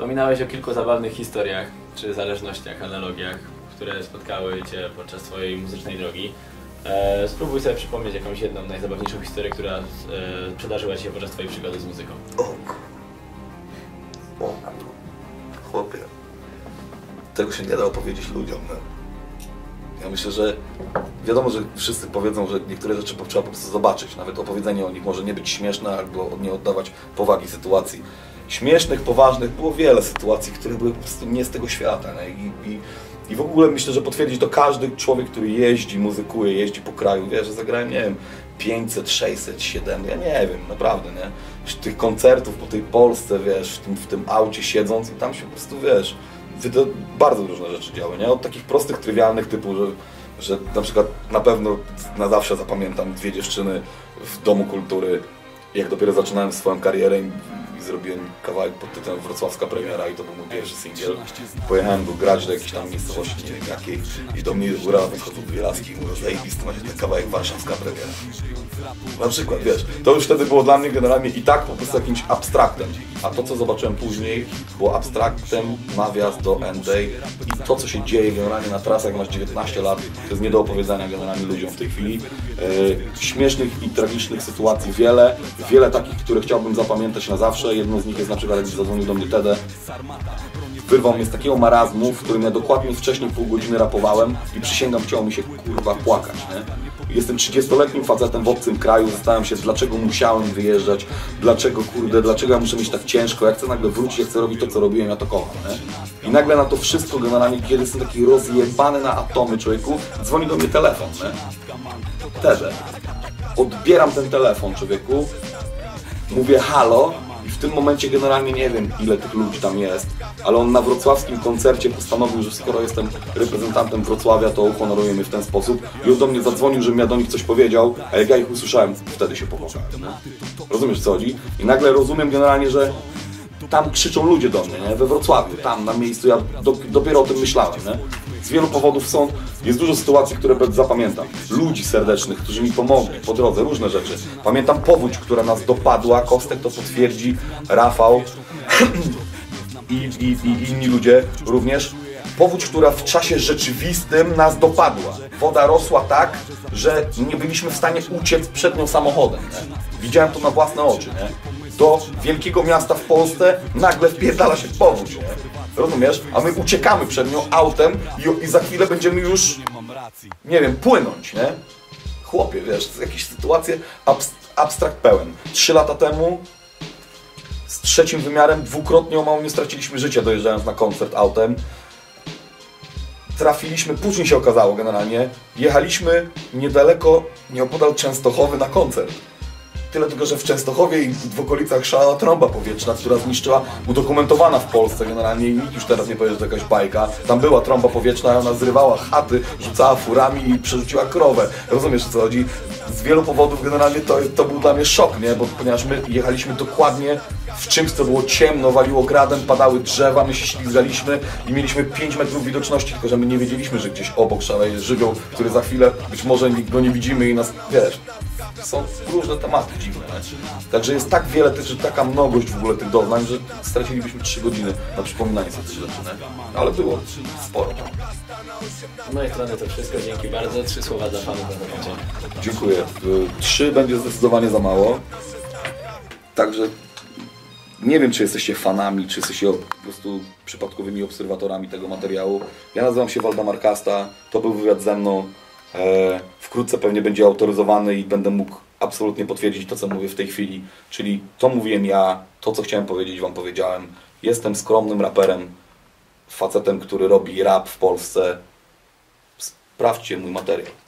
Wspominałeś o kilku zabawnych historiach, czy zależnościach, analogiach, które spotkały Cię podczas Twojej muzycznej drogi. Spróbuj sobie przypomnieć jakąś jedną najzabawniejszą historię, która przydarzyła Ci się podczas Twojej przygody z muzyką. O, chłopie, tego się nie da opowiedzieć ludziom. No. Ja myślę, że wiadomo, że wszyscy powiedzą, że niektóre rzeczy trzeba po prostu zobaczyć. Nawet opowiedzenie o nich może nie być śmieszne, albo nie oddawać powagi sytuacji. Śmiesznych, poważnych było wiele sytuacji, które były po prostu nie z tego świata. I w ogóle myślę, że potwierdzi to każdy człowiek, który jeździ, muzykuje, jeździ po kraju, wie, że zagrałem, nie wiem, 500, 600, 700, ja nie wiem, naprawdę, nie? Tych koncertów po tej Polsce, wiesz, w tym aucie siedząc i tam się po prostu, wiesz, bardzo różne rzeczy działy, nie? Od takich prostych, trywialnych typu, że na przykład na pewno na zawsze zapamiętam 2 dziewczyny w Domu Kultury, jak dopiero zaczynałem swoją karierę i zrobiłem kawałek pod tytułem Wrocławska Premiera i to był mój pierwszy singiel. Pojechałem go grać do jakiejś tam miejscowości, nie wiem jakiej, i do mnie góra wychodzą 2 laski i mówią, zajebisty macie ten kawałek Warszawska Premiera. Na przykład, wiesz, to już wtedy było dla mnie generalnie i tak po prostu jakimś abstraktem. A to, co zobaczyłem później, było abstraktem, nawias do N-Day i to, co się dzieje generalnie na trasach, jak masz 19 lat, to jest nie do opowiedzenia generalnie ludziom w tej chwili. Śmiesznych i tragicznych sytuacji wiele takich, które chciałbym zapamiętać na zawsze. Jedną z nich jest na przykład, jak zadzwonił do mnie Tede. Wyrwał mnie z takiego marazmu, w którym ja dokładnie wcześniej pół godziny rapowałem i przysięgam, chciało mi się kurwa płakać, nie? Jestem 30-letnim facetem w obcym kraju, zastanawiam się, dlaczego musiałem wyjeżdżać, dlaczego ja muszę mieć tak ciężko, ja chcę nagle wrócić, ja chcę robić to, co robiłem, ja to kocham, nie? I nagle na to wszystko generalnie, kiedy jestem taki rozjebany na atomy, człowieku, dzwoni do mnie telefon, nie? Tede. Odbieram ten telefon, człowieku, mówię halo i w tym momencie generalnie nie wiem, ile tych ludzi tam jest, ale on na wrocławskim koncercie postanowił, że skoro jestem reprezentantem Wrocławia, to uhonoruje mnie w ten sposób i on do mnie zadzwonił, żebym ja do nich coś powiedział, a jak ja ich usłyszałem, wtedy się popłakałem. Rozumiesz, co chodzi? I nagle rozumiem generalnie, że tam krzyczą ludzie do mnie, nie? We Wrocławiu, tam na miejscu, ja dopiero o tym myślałem, nie? Z wielu powodów jest dużo sytuacji, które zapamiętam. Ludzi serdecznych, którzy mi pomogli po drodze, różne rzeczy. Pamiętam powódź, która nas dopadła, Kostek to potwierdzi, Rafał i inni ludzie również. Powódź, która w czasie rzeczywistym nas dopadła. Woda rosła tak, że nie byliśmy w stanie uciec przed nią samochodem. Nie? Widziałem to na własne oczy. Nie? Do wielkiego miasta w Polsce nagle wpierdala się powódź. Nie? Rozumiesz? A my uciekamy przed nią autem i za chwilę będziemy już, nie wiem, płynąć, nie? Chłopie, wiesz, to jakieś sytuacje abstrakt pełen. 3 lata temu z 3. wymiarem dwukrotnie o mało nie straciliśmy życia, dojeżdżając na koncert autem. Trafiliśmy, później się okazało generalnie, jechaliśmy niedaleko, nieopodal Częstochowy na koncert. Tyle tylko, że w Częstochowie i w okolicach szalała trąba powietrzna, która zniszczyła, udokumentowana w Polsce generalnie i nikt już teraz nie powie, że to jakaś bajka. Tam była trąba powietrzna, ona zrywała chaty, rzucała furami i przerzuciła krowę. Rozumiesz, o co chodzi? Z wielu powodów generalnie to był dla mnie szok, nie? Ponieważ my jechaliśmy dokładnie w czymś, co było ciemno, waliło gradem, padały drzewa, my się ślizgaliśmy i mieliśmy 5 metrów widoczności, tylko że my nie wiedzieliśmy, że gdzieś obok szaleje żywioł, który za chwilę być może go nie widzimy i nas, wiesz, są różne tematy dziwne. Nie? Także jest tak wiele, taka mnogość w ogóle tych doznań, że stracilibyśmy 3 godziny na przypominanie sobie tych rzeczy, nie? Ale było sporo. Z mojej strony to wszystko, dzięki bardzo. 3 słowa dla fanów na zakończenie. Dziękuję. 3 będzie zdecydowanie za mało. Także nie wiem, czy jesteście fanami, czy jesteście po prostu przypadkowymi obserwatorami tego materiału. Ja nazywam się Waldemar Kasta, to był wywiad ze mną. Wkrótce pewnie będzie autoryzowany i będę mógł absolutnie potwierdzić to, co mówię w tej chwili. Czyli to mówiłem ja, to, co chciałem powiedzieć, wam powiedziałem. Jestem skromnym raperem, facetem, który robi rap w Polsce. Sprawdźcie mój materiał.